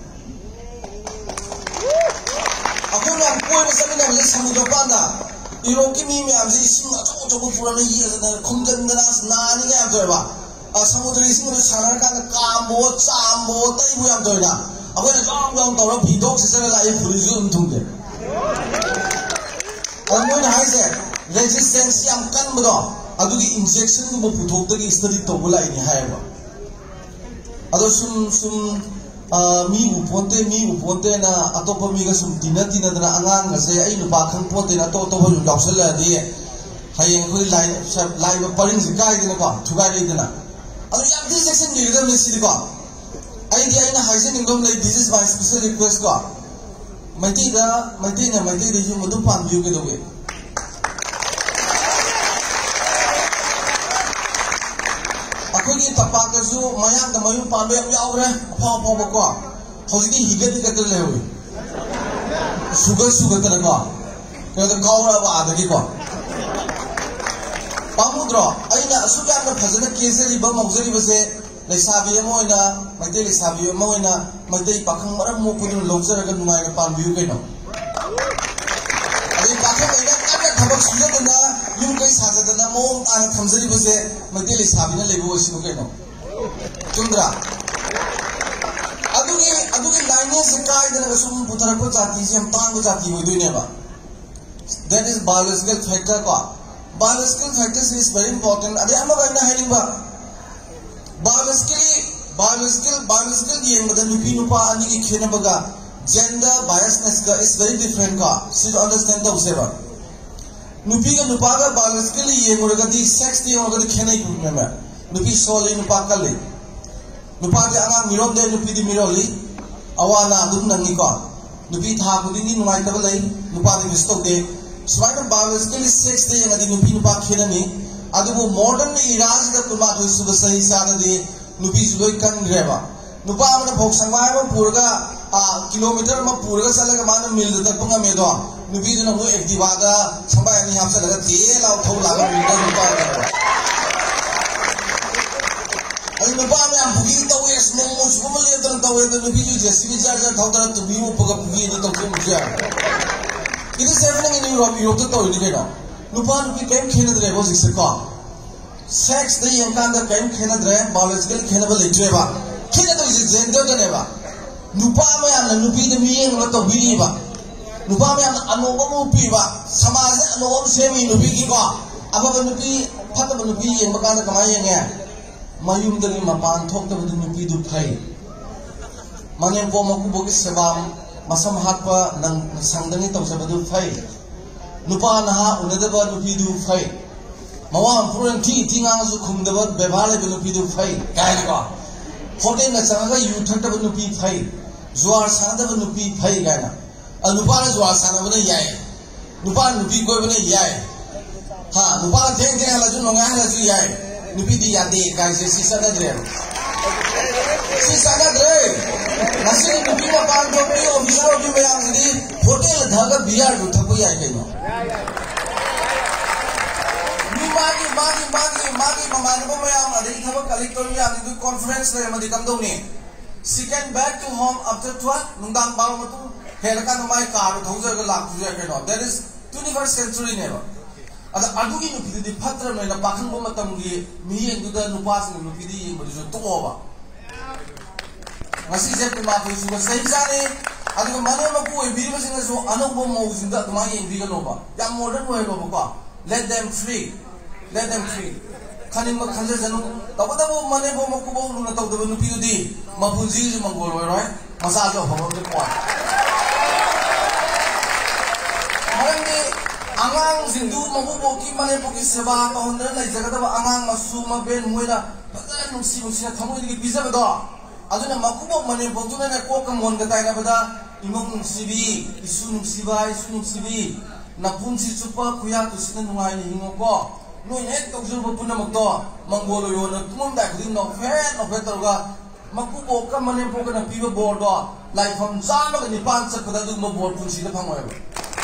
अखोना कोइ बसमिना जे समुद्र पांदा यूरोप की मी मयाम जे इसिंग अचो पुराने ये खुमजंदना नानी या दोबा समुद्र इसिंग में सानर का कामबो चामबो तैबो याम दोइना अखोना जोंग तौर भिडोक से लाई फुरिजु उमथुंगे अमोन हाइसे रेजिस्टेंस याम कनबदो अदुगी इंजेक्शन को पुथोक्तगी स्टडी तोबो लाइनि हायबा अदो सुम मी उपोते ना अतोप मीगा सुम तिना दना अंगांग से आई नुपा खंग पोते ना तो यावसल दी हयें कोई लाइन परिंग से गाइदना को थुगाइ देना अदो याम सेक्शन गिरदम सिदि को आई दी आइना हाइसे निगम ले this is my special request को मैती दा यु मदु पांबियो के दोगे अखोगी तपाकसु मयाम द मयु पांबे यावरे अफा को हौजिकी हिगति कत लेवे सुगर तन को केद कावरा बादगी को पामुद्रो आइना सुगान फजन केसरी बम मौजरी बसे लेसाबी मोइना मैते लेसाबी मोइना मैते पाखंग मरम मोपुदु लोजरगा नुमायना पांबियो केनो अदि पाखंग मैना काबे खबर सुजदना युम कै साजदना मोम आन थमजरी बसे मैते लेसाबीना लेबो सिनो केनो चुंद्रा अदुगी लाइने से कायदना सुम पुथरको जाति से हम तांगो जाति होइदुनेबा दैट इज बायोलॉजिकल फैक्टर को biological factors is very important अदि हम बाइना हाइनिबा biological yengda nupi nupa ani ki khenabaga gender biasness ga is very different ka should understand the useba nupi ga nupa ga biologically yengurga di sex di orga di khenai ku mema nupi soli nupa kali nupa de anga mirom de nupi di miroli awana adum nangi ko nupi tha ku di nuai ta lai nupa di mistok de swaina biologically sex de yenga di nupi nupa khenani adubu modern era da kuma ko suba sahi sada de nupi sugoi kan reba nupa amna phok sangwai ma purga kilometer ma purga salaga mana mil da punga me do nupi juna mo activa da sambai ani hapsa laga te la thau la mil da nupa ai nupa me am bugi to we small mo chuma le da to we da nupi ju jesibi jar thau da to bi mo puga bugi da to ke mujia it is happening in Europe to ni ke no nupa nupi kem khena de bo sik ko sex the yang kan da kem khena de biological khena ba le ba khena to is gender da ne ba nupa ma ya nupi de mi yeng la to bi ba nupa ma ya anu ba mu pi ba samaj anu om se mi nupi ki ko aba ba nupi phat ba nupi yeng ba kan da kamai yeng ya mayum da ni ma pan thok da ba nupi du phai manem po ma ku bo ki sebam masam hat pa nang sang da ni to se ba du phai nupa na ha unada ba nupi du phai mawam puran thi ngang su khum da ba bebhale ba nupi du phai kai ko hotel na changa ga yu thak da ba nupi phai zuar sana da ba nupi phai ga na nupa na zuar sana ba na yai nupa nupi ko ba na yai ha nupa theng theng la ju no nga la ju yai nupi di ya de ga se si sana dre nasi nupi ma pan do pi officer of the yang di hotel dhaga biar du thak yai ke no magi mamani bo mayam adi thaba collector ya ni conference le ma di kam do ni second back to home after 12 nungdang ba ma tu helka no mai car thaujar ga lak ju ke no that is 21st century ne ba ada adu gi nupi di phatra no na pakhang bo matam gi mi yeng du da nupa sing nupi di yeng bo ju to ba ngasi je pima ko su sai jani aduga mane ma ko e biri basing so anong bo mo sinda tuma yin bi galo ba ya modern way lo ba let them free kanin ma khanja janu tabada bo mane bo mo ko bo lu na taw de nu pi di ma punji ju mangol way right masa jo ho de ko marani angang sindu mabu bo ki mane bo ki seba ka hondra lai jagada ba angang masu ma ben moina pada nu si na thamoi di biza ba do aduna makubo mane bo tu na ko ka mon ga tai na bada imong sibi isu sibi na punsi chupa kuya tu sina nungai ni hingo ko no net to jul bo punna magdo mangolo yo na tumum da kudin no fe toga makubo ka mane bo ka na piba board do lai pham sa no ni pan sa pada du mo board punsi da phang wa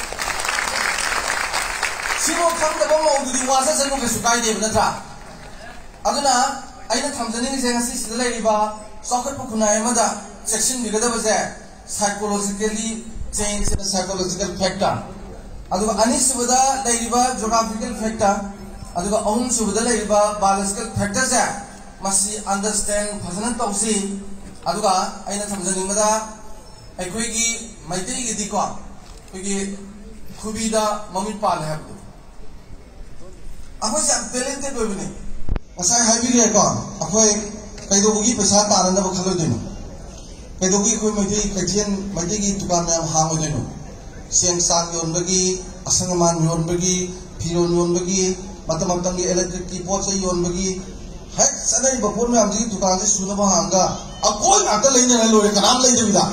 sino kham da mo du di wasa sa no ke sukai de na tra aduna aina thamjani je ngasi sida lai ba sokat pu kunai ma da section bigada ba je psychologically change in a psychological factor aduga anis subada laiba geographical factor aduga ahum subada laiba biological factor ja masi understand phasana tausi aduga aina thamjani mada aikoi gi maitei gi diko gi khubida mami pal habdu akoi jam talented bobini asai habi re ko akoi kaido bugi pesa tarana ba khalo dinu kaidogi ko maiti gi dukan nam hang odeno siang sang yon bagi asangaman yon bagi piron yon bagi matam gi electric ki pot sai yon bagi hai sanai bapur me amji dukan se suna ba hanga akoi ata leina na lore kanam lei debida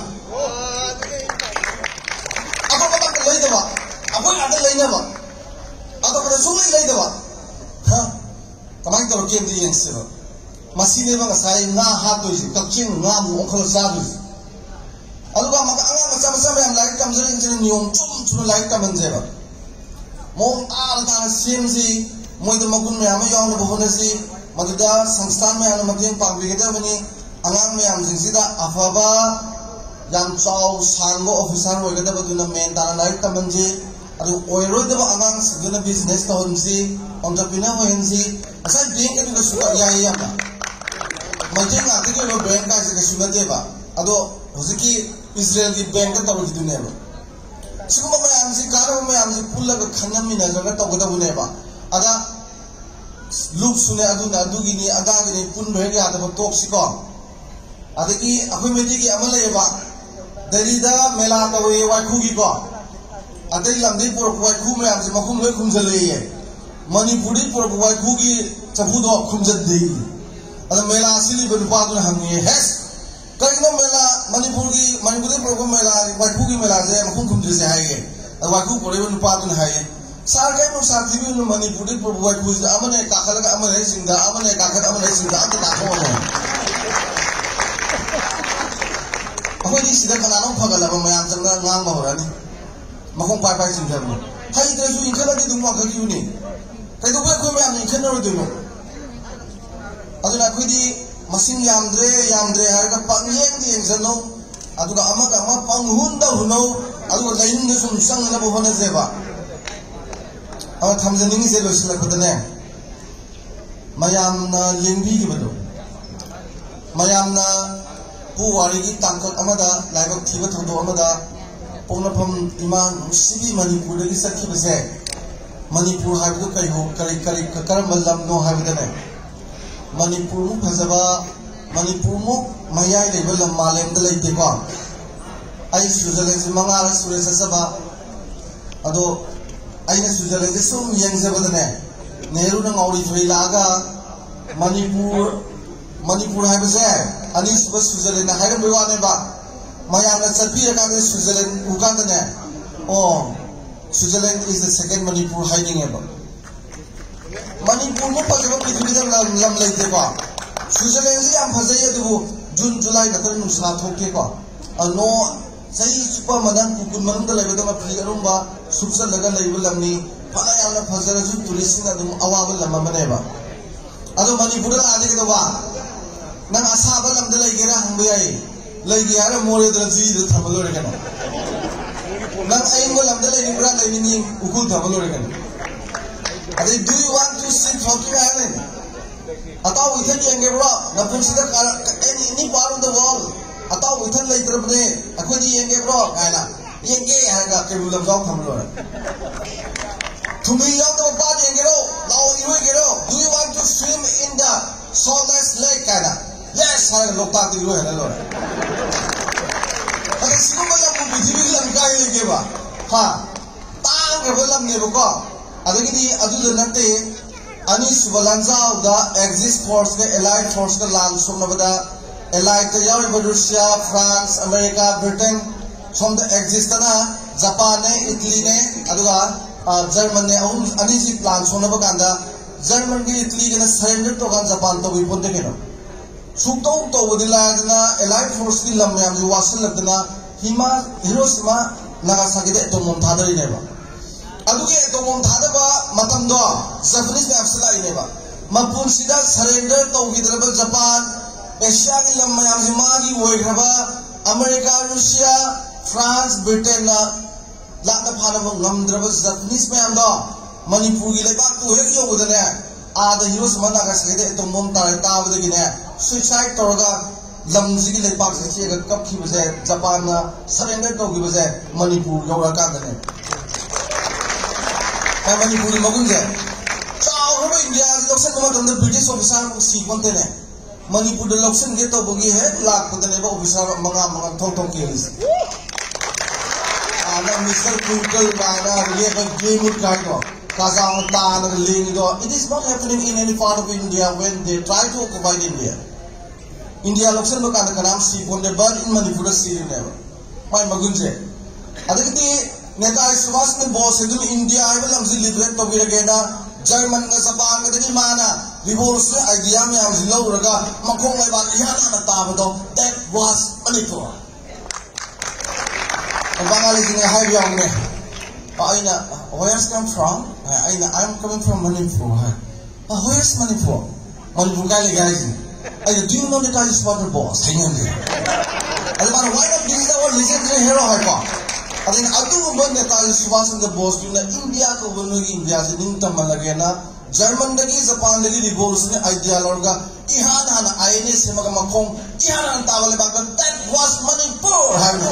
ako ka lei deba akoi ata leina ba ato ka su lei deba ha kamai to game di yense ba masine ba sai nga ha to ji kakching nga mu khol sa du aluga maka anga macam-macam yang lain kam sering nyom cum lain kam menjeba mong al ta sim si moi de magun me ama yang bo hona si maduda samstan me ana mating pang bi geda bani angang me am sida afaba yang chau sango officer ho geda baduna men ta lain kam menje adu oiro de angang siguna business ta hon si entrepreneur ho hen si asa bank ke du suka ya ka majing ati ke lo bank ka se ke suka deba ado hosiki Israel ki bank ka taru dunia ba siguma ma amsi karo ma amsi pulla ka khanam mi na jaga ta goda bune ba ada look sune adu na adu gini aga gini pun be ga ta tok siko ada ki akoi meti ki amala ye ba darida mela ta we wa khu gi ko ada lamdi pur wa khu me amsi makhum le khum jale ye mani puri pur wa khu gi chabu do khum jad de ada mela sili be pa tu ham ye hes kaino mela manipuri program mela waiku gi mela je makhum khum je hai waiku pore nu pa tun hai sar kai no sa thibi nu manipuri program waiku je amane ka khala ka amane singda amane ka khat amane singda anta ka ho no akoi di sida kana no phagala ba mayam jangna ngang ma horani makhum pai singda mo hai de su in khala di du ma khagi uni kai do ko mayam ni khenna ro du no aduna khoi di masing yamdre har ka pang yeng zano aduga ama pang hunda huno aduga lain ne sum sang na bo hona zeba awa thamjaning se lo sila kodane mayam na lingbi gi bado mayam na puwari gi tangkot amada laibak thiba thodo amada ponapam iman sibi manipur gi sakhi base manipur haibu kai ho kari karam lam no haibadane manipur mu phajaba manipur mu mayai le bal malem de leite ko ai suzalen se mangala sure sasaba ado ai na suzalen se sum yang zabadane nehru na ngauri thoi manipur hai base ani subas suzalen na hai be wa ne ba mayam na chapi ka ne suzalen ukan ne oh Switzerland is the second manipur hiding ever manipur mo pagaba prithvi da lam laite ko Switzerland ji am phajai adu June July na tar nusa thoke ko ano sai supa madan pukun manam da laiba da phri arumba subsa laga laiba lamni phana yamna phajara ju tourist na dum awaba lam mane ba ado manipur da ade da ba nang asaba lam da laigera hangbe ai laigi ara more da ji da thamalo re kana nang aingo lam da laigi bra laigi ni ukul thamalo re kana ade do you want to sit talking island atau we can get bro na punsi da any part of the world अताउ इथन लेत्रबने अखोदी येंगे bro कायना येंगे हागा के रुलम जाव थमलो थुमी याव तो पा येंगे रो लाओ इरोय गेरो do you want to swim in the saltless lake कायना यस हागा लोकता तिरो है लो अरे सिगुम लम पृथ्वी लम काय लेगेबा हा तांग के लम ने बको अदगिदी अदुद नते अनि सुबलांजाव दा एक्सिस्ट फोर्स के एलाइड फोर्स का लाल सोमनबदा एलाइड ता याव रूसिया फ्रांस अमेरिका ब्रिटेन सोम द एक्सिस्ट ना जापान ने इटली ने अदुगा जर्मन ने अनि जी प्लान सोनब कांदा जर्मन की इटली के सरेंडर तो कान जापान तो भी पोते केनो सुतो तो वदिला ना एलाइड फोर्स की लम याम जी वासन लगना हिरोशिमा नागासाकी दे तो मोम थादरी नेबा अदुगे तो मोम थादबा मतम दो जापानीज ने अफसला इनेबा मपुन सिदा सरेंडर तो गिदरब जापान एशिया की लम याम जी मागी वोइखबा अमेरिका रूसिया फ्रांस ब्रिटेन ना लाना फानब ngमद्रब जापानीज में आंदो मणिपुर की लेबा को हेक योगदने आदा हिरोशिमा नागासाकी दे तो मोम तारे ताबदगिने सुसाइड तोरगा लमजी की लेबा से कप की बजे जापान ना सरेंडर तो की बजे मणिपुर योरा कादने मणिपुरी मगुंजे चाव इंडिया इलेक्शन में ब्रिटिश ऑफिसर सी बनते ने मणिपुर इलेक्शन के तो बगी है लाख पतने ऑफिसर मंगा मंगा थोक थोक के आना मिस्टर कुंकल गाना ये गेम का तो काजांग तान लेंग दो it is not happening in any part of India when they try to occupy India India election में का नाम सी बोंदे बट इन मणिपुर सी ने माय मगुंजे अदगती नेता सुभाष ने बॉस है इंडिया है लमजी लिबरेट तो बिरगेना जर्मन का जापान का दनी माना रिवॉल्यूशन आइडिया में हम जिलो रगा मखों में बात यहाँ ना ताबदो that was मणिपुर बंगाली जी ने हाय बियांग ने आइना where's come from आइना I'm coming from Manipur where's Manipur Manipur का ले गया जी आइना do you know that I is what the boss hanging there Allah why not this is our legendary hero है पा अदन अदुगुंबा नेताजी सुभाष चंद्र बोस ने इंडिया को बनोगी इंडिया से निंतम लगे ना जर्मन दगी जापान दगी रिवॉल्यूशन आइडिया लौरगा इहान हान आईने से मग मखों इहान हान तावले बागन that was Manipur है ना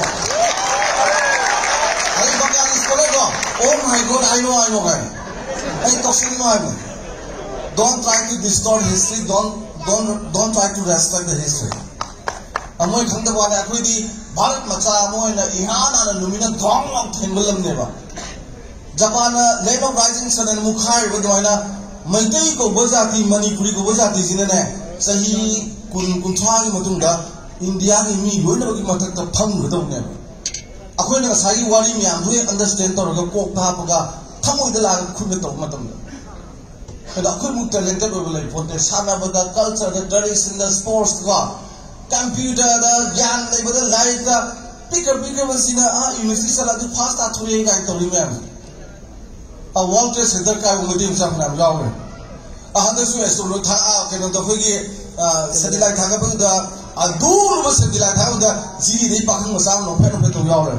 अरे बंगाली स्कूल को oh my god I know guy I talking no I don't try to distort history don't try to respect the history अमोय खंद वाले अखोदी भारत मचा अमोय न इहाना न लुमिना धोंग लम थेंगलम नेबा जापान लेबो राइजिंग सन मुखार बदवाइना मैतई को बजाती मणिपुरी को बजाती जिने सही कुंथा की मतुंगा इंडिया की मी लोइनबगी मथक फंगदौने अखोयना साई वारी म्याम दुए अंडरस्टैंड तौरगा कोक थापगा थमोइदा ला खुन तो मतम अदा अखोय मु टैलेंटेड ओइबो लै फोटे सानाबदा culture the tradition the sports को कंप्यूटर दा ज्ञान लेबदा लाइक दा पिकर बसिना यूनिवर्सिटी सला दु फास्ट आथुरे गाय तौरी म्याम वर्ल्ड ट्रेड सेंटर का उंगदी जाफना लावे अहदसु एस्ट्रोनॉट था केनो तो होगी सैटेलाइट थागा बदा अदूर बस सैटेलाइट थागा जी दे पाखंग मसाम नो फेनो पे तो यावे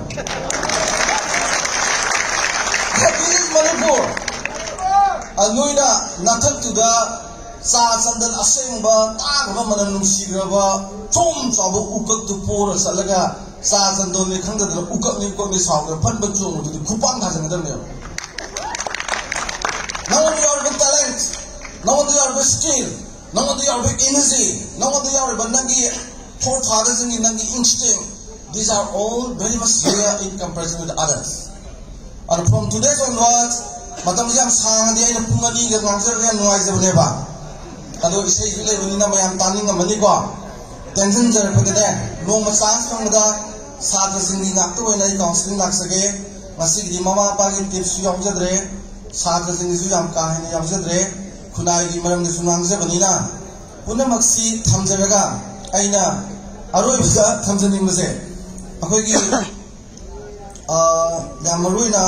दिस इज मणिपुर अनोइना नाथक टू द सा चंदन असेंबा तागबा मनम नुसिग्रबा चोम चाबो उकक तु पोर सलगा सा चंदन ने खंगद उकक नि को नि साव फन बचो मुदि खुपांग थाजन दम no one you are with talent no one you are with skill no one you are with energy no one you are with nangi thought others in nangi instinct these are all very much rare in comparison with others and from today onwards matam jam sang di aina pungani ga ngangser ga nuai jabne ba ado isai le unina mayam taning amani ko tension jar pade no ma chance pangda satra singni nak to nai counseling lak sage masi di mama pa gi tips yu amjadre सात्र सिंगिसु याम काहेने यावजद्रे खुनाई की मरम ने सुनांगजे बनिना पुनमक्सी थमजरगा आइना अरोइबजा थमजनिंगजे अखोगी याम मरुइना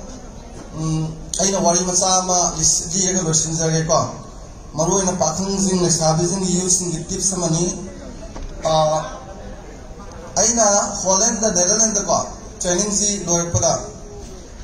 आइना वारी मचा मा लिरगा बसिनजरे को मरुइना पाखंग जिंग ने साबिजिंग यूसिंग की टिप्स मनी आइना हॉलैंड द नेदरलैंड को ट्रेनिंग सी लोरपदा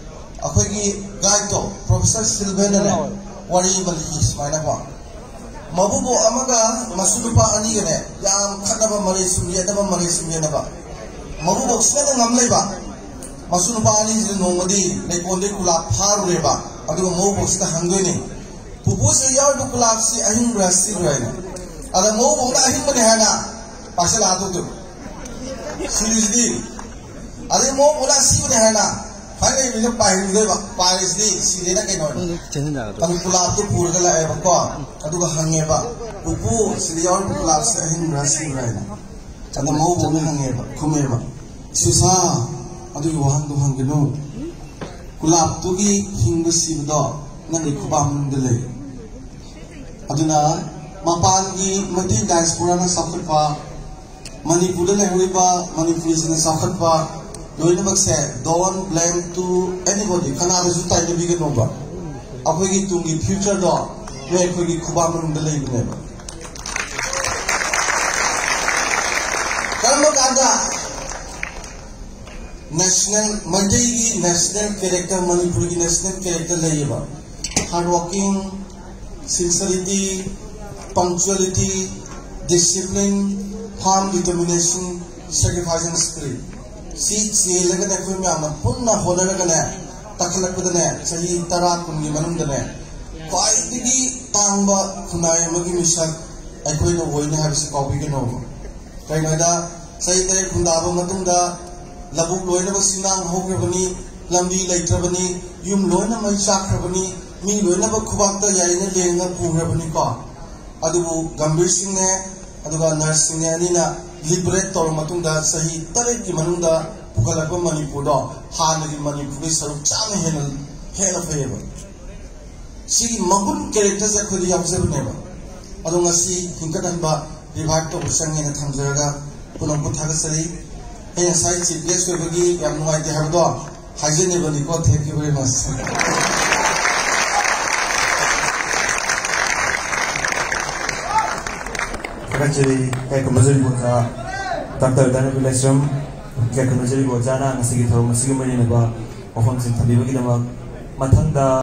अखोगी गाइड तो प्रोफेसर सिल्वेन ने वारी बलि स्माइना को mabubo amaga masunupa ani gane yam khanaba mare sumyenaba mabubo sena ngamleba masunupa ani jin nongmadi lekonde kula pharureba adugo mabubo sta hangdoini pupu se yaw du kula si ahin rasi raina ada mabubo da ahin bane hana pasala atu seriously ada mabubo da si bane hana Hari ini pahing deh, Paris di sini nak kenal. Kalau pulau tu pura lah, apa? Aduh bahangnya pak. Buku seliau pulau sehingga berhasil lah. Ada mau buku hangnya pak, kume pak. Susah. Aduh wahan tu hang kenu. Pulau tu ki hingga sibda, nanti kubam dele. Aduh na, mapan ki mati diaspora na sakit pak. Manipur na hui pak, Manipur sini sakit pak. Don't blame to anybody. Kanada is tied to begin over. Apagi to the future door, where could you come on the lake never? Karmakada national Mandai national character, Manipuri national character labor. Hardworking, sincerity, punctuality, discipline, firm determination, sacrificing spirit. Si laga na kung may punna hola na kana takalak ko na sa tara kung limanong na kaya hindi tangba kunay magi misal ay ko ino boy na habis copy ko no kaya na da sa itay kung dabo matunda labuk loy na magsinang hokre bani lambi laitra bani yung loy na may sakra bani mi loy na magkubakta yari na leng na pura bani ko adubo gambir sing ne aduga nurse sing ne anina liberate tol matunda sahi tarik ki manunda pukalakwa Manipur do hanagi Manipur saruk chama hena fayeba si magun character sa khodi observe neba ado ngasi hinkadan ba divide to usangena thamjaraga punong puthaga sari ena sai chief guest ko bagi yam nuai de hardo hajene bani ko thank you very much Kaciri kayak kembali buat Dr. Dana Bilesram kayak kembali buat jana nasi kita masih kembali neba ofang sing tadi bagi nama matanda